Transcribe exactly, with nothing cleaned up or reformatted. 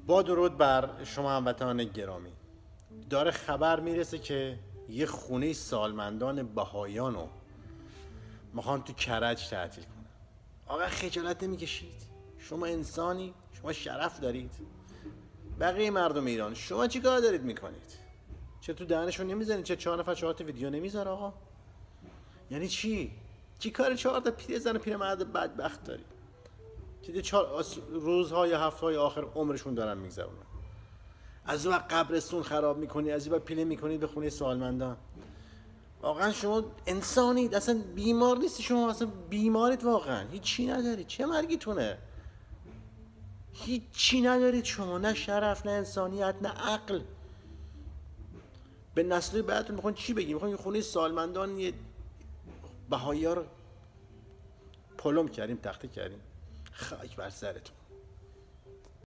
با درود بر شما هموطنان گرامی. داره خبر میرسه که یه خونه سالمندان بهایان رو میخوان تو کرج تعطیل کنن. آقا خجالت نمیکشید؟ شما انسانی؟ شما شرف دارید؟ بقیه مردم ایران شما چی کار دارید میکنید؟ چه تو دهنشون نمیزنید؟ چه چهار نفر چهار تا ویدیو نمیذاره آقا؟ یعنی چی؟ چی کار چهار تا پیرزن و پیرمرد بدبخت دارید؟ چه چهار روزها یا هفته‌های آخر عمرشون دارن میگذرونن؟ از اون قبرستون خراب میکنید، از این پیله میکنید به خونه سالمندان. واقعا شما انسانید؟ اصلا بیمار نیستی شما؟ اصلا بیمارید واقعا؟ هیچی ندارید. چه مرگیتونه؟ هیچی ندارید شما، نه شرف، نه انسانیت، نه عقل. به نسل بعدتون میخواین چی بگیم؟ میخواین خونه سالمندان یه بهایی ها رو پلم کردیم، تخته کردیم؟ خاک بر سرتون.